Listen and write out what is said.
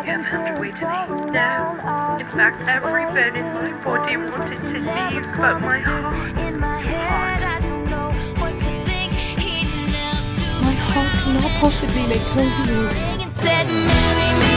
You have found a way to me now. In fact, every bone in my body wanted to leave, but my heart cannot possibly let go of yours.